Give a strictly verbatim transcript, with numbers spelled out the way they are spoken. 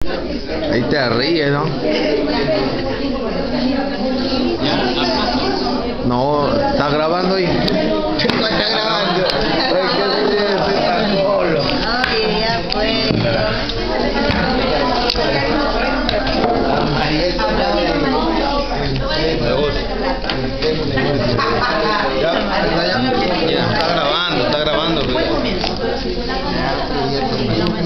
Ahí te ríes, ¿no? No, ¿está grabando ahí? No está grabando. Ay, qué bien, soy tan solo. Oye, ya pues. Negocio.